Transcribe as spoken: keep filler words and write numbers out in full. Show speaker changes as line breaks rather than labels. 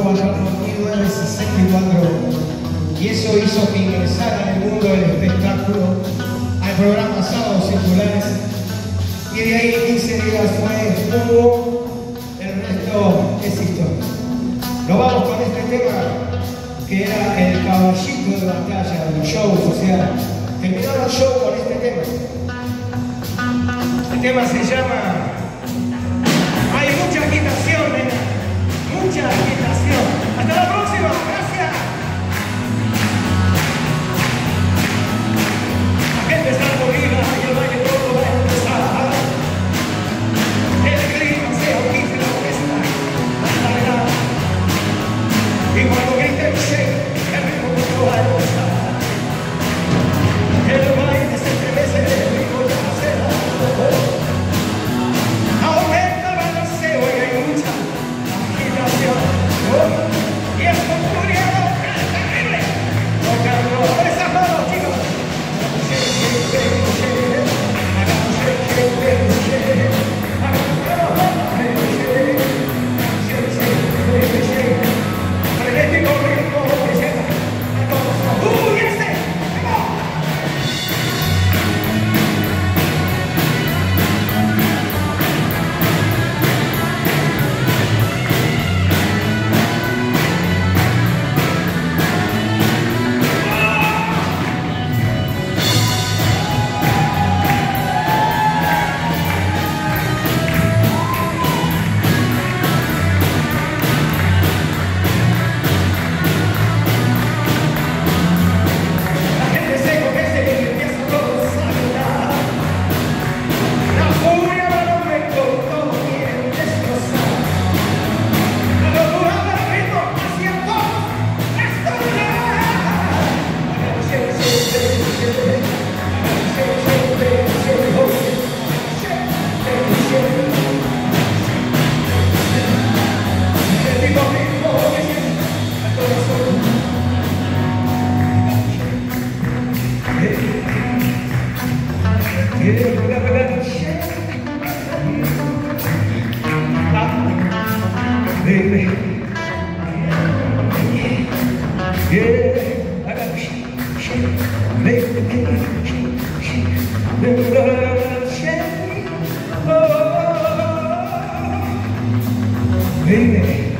show allá en mil novecientos sesenta y cuatro y eso hizo que ingresara en el mundo del espectáculo al programa Sábados Circulares y de ahí quince días fue humo, el resto es historia. Nos vamos con este tema que era el caballito de batalla de los shows, o sea, terminaba el show con este tema. El tema se llama Hay mucha agitación, nena, mucha agitación. Hasta la próxima, gracias. La gente está movida y el baile todo va a empezar. El clima se agita la orquesta, la verdad. Y cuando griten shake, el ritmo todo va a empezar. El baile se estremece, el ritmo ya se da. Aumenta el balanceo y hay mucha agitación. Oh, y es construyado, es terrible. Tocando esas manos, chicos. Shake, shake, shake, shake. Hagamos shake, shake, shake, shake. Hagamos shake, shake, shake, shake, shake. Frenético ritmo que llega a todos. ¡Uh, y este! ¡Vamos! Baby, yeah, I got shake, shake, baby, shake, shake, shake, oh, baby.